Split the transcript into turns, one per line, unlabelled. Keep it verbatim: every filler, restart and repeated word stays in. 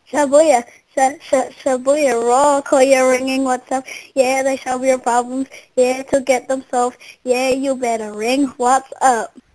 Shabuya, Sh- Sh- Shabuya, raw, call your ringing, what's up? Yeah, they solve your problems, yeah, to get them solved, yeah, you better ring, what's up?